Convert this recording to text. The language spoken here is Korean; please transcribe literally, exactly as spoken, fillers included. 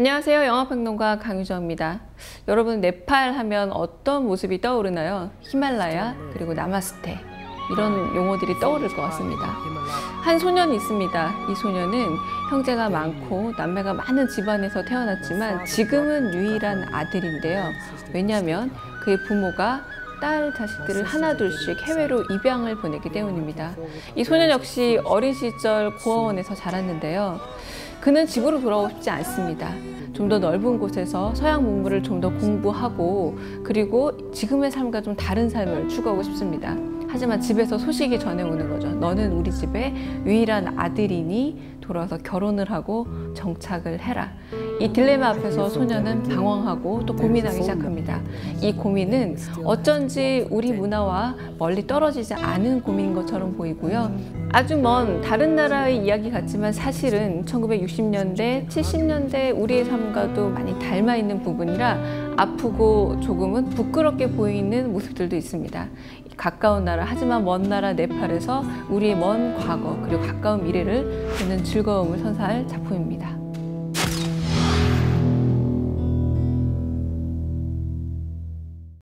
안녕하세요. 영화평론가 강유정입니다. 여러분, 네팔 하면 어떤 모습이 떠오르나요? 히말라야, 그리고 나마스테, 이런 용어들이 떠오를 것 같습니다. 한 소년이 있습니다. 이 소년은 형제가 많고 남매가 많은 집안에서 태어났지만 지금은 유일한 아들인데요. 왜냐하면 그의 부모가 딸 자식들을 하나둘씩 해외로 입양을 보내기 때문입니다. 이 소년 역시 어린 시절 고아원에서 자랐는데요. 그는 집으로 돌아오고 싶지 않습니다. 좀 더 넓은 곳에서 서양 문물을 좀 더 공부하고, 그리고 지금의 삶과 좀 다른 삶을 추구하고 싶습니다. 하지만 집에서 소식이 전해오는 거죠. 너는 우리 집의 유일한 아들이니 돌아와서 결혼을 하고 정착을 해라. 이 딜레마 앞에서 소년은 방황하고 또 고민하기 시작합니다. 이 고민은 어쩐지 우리 문화와 멀리 떨어지지 않은 고민인 것처럼 보이고요. 아주 먼 다른 나라의 이야기 같지만 사실은 천구백육십 년대, 칠십 년대 우리의 삶과도 많이 닮아 있는 부분이라 아프고 조금은 부끄럽게 보이는 모습들도 있습니다. 가까운 나라, 하지만 먼 나라 네팔에서 우리의 먼 과거 그리고 가까운 미래를 보는 즐거움을 선사할 작품입니다.